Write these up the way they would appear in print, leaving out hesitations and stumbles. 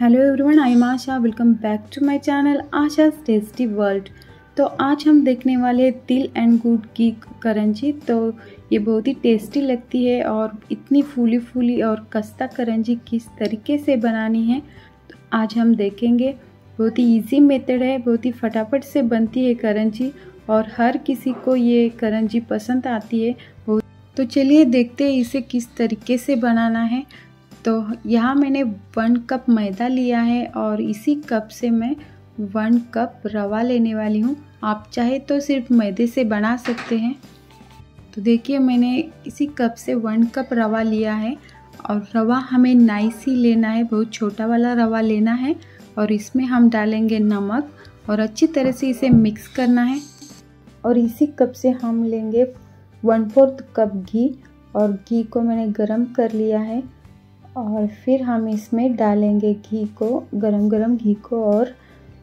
Hello everyone, I am Asha. Welcome back to my channel Asha's tasty world. तो आज हम देखने वाले तिल एंड गुड़ की करंजी। तो ये बहुत ही टेस्टी लगती है और इतनी फूली फूली और खस्ता करंजी किस तरीके से बनानी है तो आज हम देखेंगे। बहुत ही इजी मेथड है, बहुत ही फटाफट से बनती है करंजी और हर किसी को ये करंजी पसंद आती है। तो चलिए देखते हैं इसे किस तरीके से बनाना है। तो यहाँ मैंने 1 कप मैदा लिया है और इसी कप से मैं 1 कप रवा लेने वाली हूँ। आप चाहे तो सिर्फ मैदे से बना सकते हैं। तो देखिए मैंने इसी कप से 1 कप रवा लिया है और रवा हमें नाइस ही लेना है, बहुत छोटा वाला रवा लेना है। और इसमें हम डालेंगे नमक और अच्छी तरह से इसे मिक्स करना है। और इसी कप से हम लेंगे 1/4 कप घी और घी को मैंने गरम कर लिया है और फिर हम इसमें डालेंगे घी को, गरम घी को, और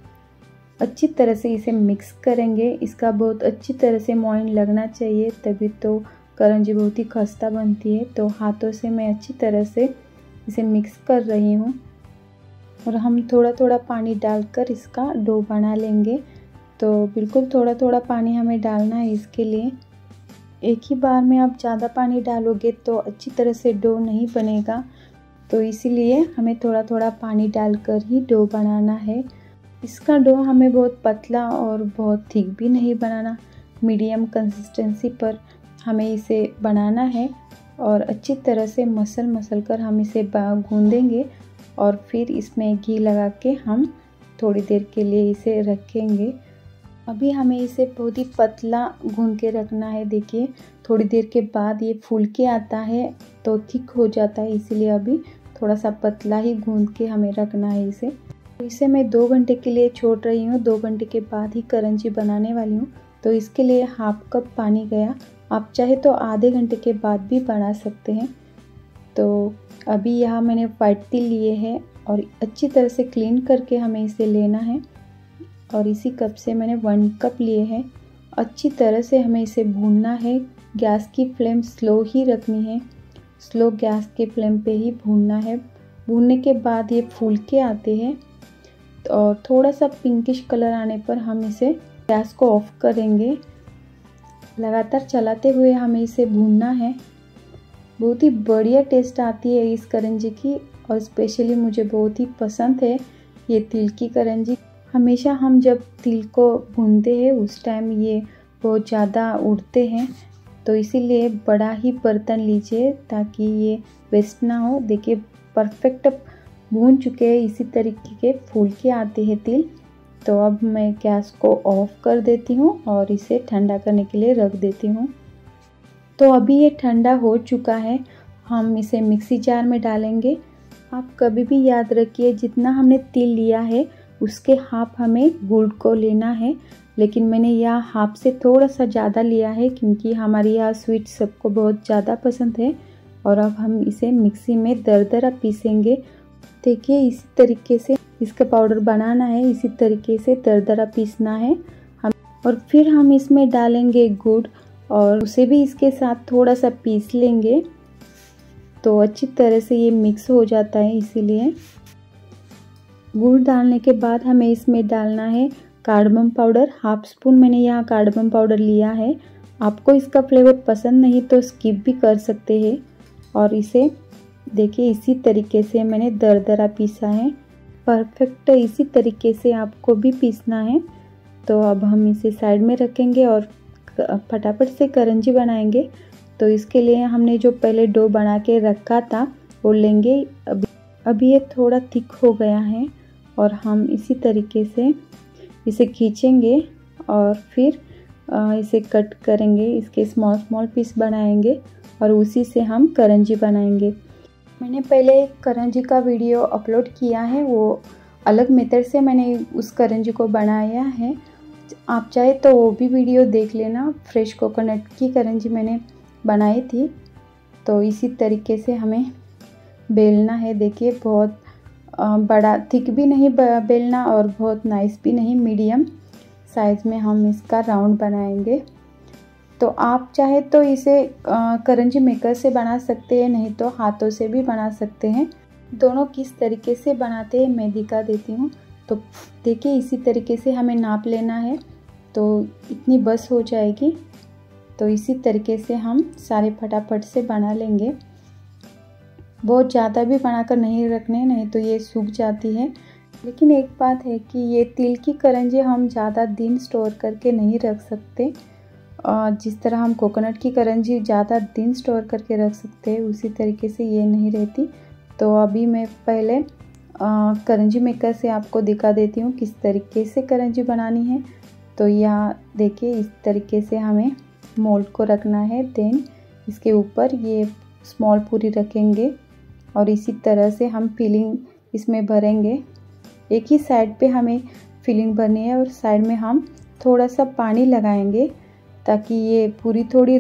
अच्छी तरह से इसे मिक्स करेंगे। इसका बहुत अच्छी तरह से मोइन लगना चाहिए, तभी तो करंजी बहुत ही खस्ता बनती है। तो हाथों से मैं अच्छी तरह से इसे मिक्स कर रही हूँ और हम थोड़ा थोड़ा पानी डालकर इसका डो बना लेंगे। तो बिल्कुल थोड़ा थोड़ा पानी हमें डालना है इसके लिए। एक ही बार में आप ज़्यादा पानी डालोगे तो अच्छी तरह से डो नहीं बनेगा, तो इसीलिए हमें थोड़ा थोड़ा पानी डालकर ही डो बनाना है। इसका डो हमें बहुत पतला और बहुत थिक भी नहीं बनाना, मीडियम कंसिस्टेंसी पर हमें इसे बनाना है। और अच्छी तरह से मसल कर हम इसे गूंदेंगे और फिर इसमें घी लगा के हम थोड़ी देर के लिए इसे रखेंगे। अभी हमें इसे बहुत ही पतला गूंद के रखना है। देखिए थोड़ी देर के बाद ये फूल के आता है तो थिक हो जाता है, इसीलिए अभी थोड़ा सा पतला ही गूंद के हमें रखना है इसे। तो इसे मैं 2 घंटे के लिए छोड़ रही हूँ। 2 घंटे के बाद ही करंजी बनाने वाली हूँ। तो इसके लिए 1/2 कप पानी गया। आप चाहे तो आधे घंटे के बाद भी बना सकते हैं। तो अभी यहाँ मैंने वाइट तिल लिए हैं और अच्छी तरह से क्लीन करके हमें इसे लेना है। और इसी कप से मैंने 1 कप लिए हैं। अच्छी तरह से हमें इसे भूनना है। गैस की फ्लेम स्लो ही रखनी है, स्लो गैस के फ्लेम पे ही भूनना है। भूनने के बाद ये फूल के आते हैं और थोड़ा सा पिंकिश कलर आने पर हम इसे गैस को ऑफ करेंगे। लगातार चलाते हुए हमें इसे भूनना है। बहुत ही बढ़िया टेस्ट आती है इस करंजी की और स्पेशली मुझे बहुत ही पसंद है ये तिल की करंजी। हमेशा हम जब तिल को भूनते हैं उस टाइम ये बहुत ज़्यादा उड़ते हैं, तो इसीलिए बड़ा ही बर्तन लीजिए ताकि ये वेस्ट ना हो। देखिए परफेक्ट भून चुके हैं, इसी तरीके के फूल के आते हैं तिल। तो अब मैं गैस को ऑफ कर देती हूँ और इसे ठंडा करने के लिए रख देती हूँ। तो अभी ये ठंडा हो चुका है, हम इसे मिक्सी जार में डालेंगे। आप कभी भी याद रखिए जितना हमने तिल लिया है उसके हाफ हमें गुड़ को लेना है, लेकिन मैंने यहाँ हाफ से थोड़ा सा ज़्यादा लिया है क्योंकि हमारे यहाँ स्वीट सबको बहुत ज़्यादा पसंद है। और अब हम इसे मिक्सी में दरदरा पीसेंगे। देखिए इसी तरीके से इसका पाउडर बनाना है, इसी तरीके से दरदरा पीसना है हम। और फिर हम इसमें डालेंगे गुड़ और उसे भी इसके साथ थोड़ा सा पीस लेंगे तो अच्छी तरह से ये मिक्स हो जाता है। इसीलिए गुड़ डालने के बाद हमें इसमें डालना है कार्डमम पाउडर। 1/2 स्पून मैंने यहाँ कार्डमम पाउडर लिया है। आपको इसका फ्लेवर पसंद नहीं तो स्किप भी कर सकते हैं। और इसे देखिए इसी तरीके से मैंने दरदरा पीसा है, परफेक्ट इसी तरीके से आपको भी पीसना है। तो अब हम इसे साइड में रखेंगे और फटाफट से करंजी बनाएंगे। तो इसके लिए हमने जो पहले डो बना के रखा था वो लेंगे। अभी ये थोड़ा थिक हो गया है और हम इसी तरीके से इसे खींचेंगे और फिर इसे कट करेंगे, इसके स्मॉल पीस बनाएंगे और उसी से हम करंजी बनाएंगे। मैंने पहले एक करंजी का वीडियो अपलोड किया है, वो अलग मेथड से मैंने उस करंजी को बनाया है। आप चाहे तो वो भी वीडियो देख लेना। फ्रेश कोकोनट की करंजी मैंने बनाई थी। तो इसी तरीके से हमें बेलना है। देखिए बहुत बड़ा थिक भी नहीं बेलना और बहुत नाइस भी नहीं, मीडियम साइज़ में हम इसका राउंड बनाएंगे। तो आप चाहे तो इसे करंजी मेकर से बना सकते हैं, नहीं तो हाथों से भी बना सकते हैं। दोनों किस तरीके से बनाते हैं मैं दिखा देती हूँ। तो देखिए इसी तरीके से हमें नाप लेना है, तो इतनी बस हो जाएगी। तो इसी तरीके से हम सारे फटाफट से बना लेंगे। बहुत ज़्यादा भी बनाकर नहीं रखने, नहीं तो ये सूख जाती है। लेकिन एक बात है कि ये तिल की करंजी हम ज़्यादा दिन स्टोर करके नहीं रख सकते। जिस तरह हम कोकोनट की करंजी ज़्यादा दिन स्टोर करके रख सकते हैं, उसी तरीके से ये नहीं रहती। तो अभी मैं पहले करंजी मेकर से आपको दिखा देती हूँ किस तरीके से करंजी बनानी है। तो यहाँ देखिए इस तरीके से हमें मोल्ड को रखना है। देन इसके ऊपर ये स्मॉल पूरी रखेंगे और इसी तरह से हम फिलिंग इसमें भरेंगे। एक ही साइड पे हमें फिलिंग भरनी है और साइड में हम थोड़ा सा पानी लगाएंगे ताकि ये पूरी थोड़ी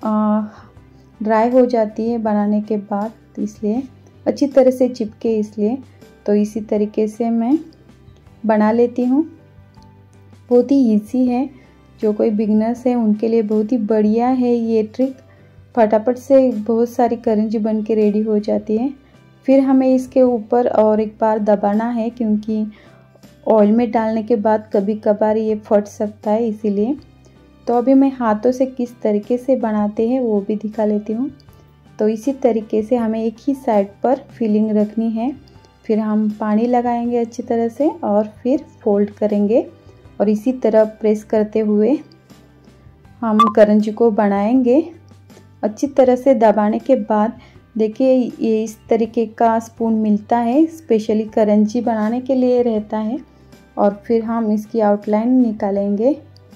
ड्राई हो जाती है बनाने के बाद, तो इसलिए अच्छी तरह से चिपके इसलिए। तो इसी तरीके से मैं बना लेती हूँ। बहुत ही इजी है, जो कोई बिगनर्स है उनके लिए बहुत ही बढ़िया है ये ट्रिक। फटाफट से बहुत सारी करंजी बन के रेडी हो जाती है। फिर हमें इसके ऊपर और एक बार दबाना है, क्योंकि ऑयल में डालने के बाद कभी कभार ये फट सकता है, इसीलिए। तो अभी मैं हाथों से किस तरीके से बनाते हैं वो भी दिखा लेती हूँ। तो इसी तरीके से हमें एक ही साइड पर फिलिंग रखनी है। फिर हम पानी लगाएंगे अच्छी तरह से और फिर फोल्ड करेंगे और इसी तरह प्रेस करते हुए हम करंजी को बनाएंगे। अच्छी तरह से दबाने के बाद देखिए ये इस तरीके का स्पून मिलता है, स्पेशली करंजी बनाने के लिए रहता है। और फिर हम इसकी आउटलाइन निकालेंगे।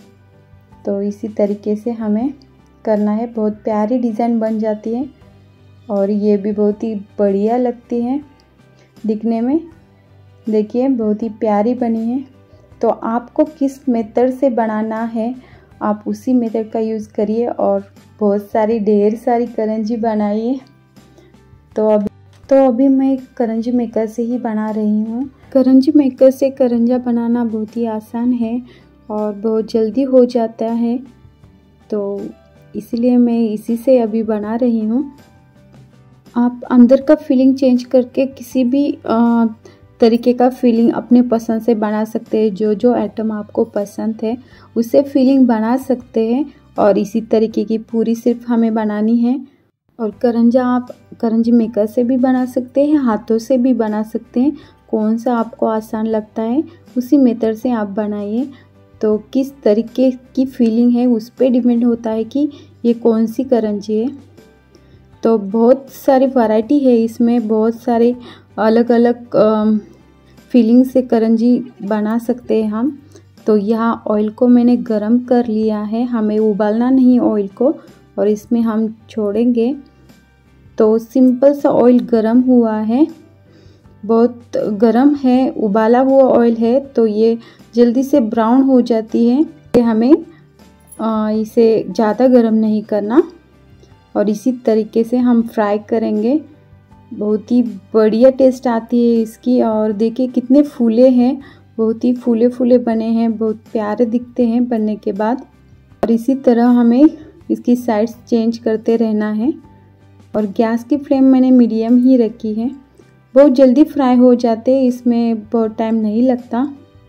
तो इसी तरीके से हमें करना है। बहुत प्यारी डिज़ाइन बन जाती है और ये भी बहुत ही बढ़िया लगती है दिखने में। देखिए बहुत ही प्यारी बनी है। तो आपको किस मेथड से बनाना है आप उसी मेथड का यूज़ करिए और बहुत सारी ढेर सारी करंजी बनाइए। तो अभी मैं करंजी मेकर से ही बना रही हूँ। करंजी मेकर से करंजा बनाना बहुत ही आसान है और बहुत जल्दी हो जाता है, तो इसलिए मैं इसी से अभी बना रही हूँ। आप अंदर का फीलिंग चेंज करके किसी भी तरीके का फीलिंग अपने पसंद से बना सकते हैं। जो जो आइटम आपको पसंद है उससे फीलिंग बना सकते हैं। और इसी तरीके की पूरी सिर्फ हमें बनानी है। और करंजा आप करंजी मेकर से भी बना सकते हैं, हाथों से भी बना सकते हैं। कौन सा आपको आसान लगता है उसी मेथड से आप बनाइए। तो किस तरीके की फीलिंग है उस पर डिपेंड होता है कि ये कौन सी करंजी है। तो बहुत सारी वैरायटी है इसमें, बहुत सारे अलग अलग फीलिंग से करंजी बना सकते हैं हम। तो यहाँ ऑयल को मैंने गरम कर लिया है, हमें उबालना नहीं ऑयल को, और इसमें हम छोड़ेंगे। तो सिंपल सा ऑयल गरम हुआ है, बहुत गरम है, उबाला हुआ ऑयल है, तो ये जल्दी से ब्राउन हो जाती है। ये हमें इसे ज़्यादा गरम नहीं करना और इसी तरीके से हम फ्राई करेंगे। बहुत ही बढ़िया टेस्ट आती है इसकी। और देखिए कितने फूले हैं, बहुत ही फूले फूले बने हैं, बहुत प्यारे दिखते हैं बनने के बाद। और इसी तरह हमें इसकी साइड्स चेंज करते रहना है। और गैस की फ्लेम मैंने मीडियम ही रखी है। बहुत जल्दी फ्राई हो जाते हैं, इसमें बहुत टाइम नहीं लगता।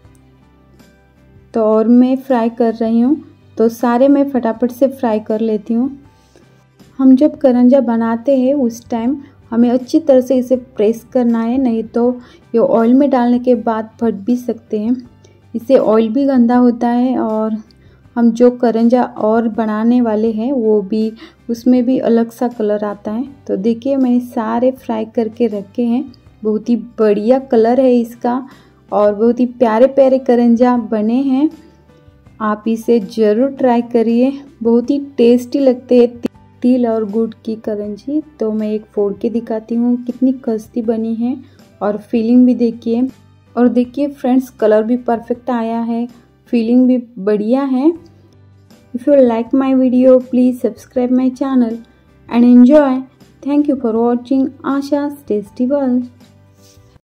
तो और मैं फ्राई कर रही हूँ, तो सारे मैं फटाफट से फ्राई कर लेती हूँ। हम जब करंजा बनाते हैं उस टाइम हमें अच्छी तरह से इसे प्रेस करना है, नहीं तो ये ऑयल में डालने के बाद फट भी सकते हैं। इससे ऑयल भी गंदा होता है और हम जो करंजा और बनाने वाले हैं वो भी, उसमें भी अलग सा कलर आता है। तो देखिए मैंने सारे फ्राई करके रखे हैं। बहुत ही बढ़िया कलर है इसका और बहुत ही प्यारे प्यारे करंजा बने हैं। आप इसे ज़रूर ट्राई करिए, बहुत ही टेस्टी लगते हैं तिल और गुड़ की करंजी। तो मैं एक फोड़ के दिखाती हूँ कितनी खस्ती बनी है और फीलिंग भी देखिए। और देखिए फ्रेंड्स, कलर भी परफेक्ट आया है, फीलिंग भी बढ़िया है। If you like my video please subscribe my channel and enjoy. Thank you for watching Asha's tasty world.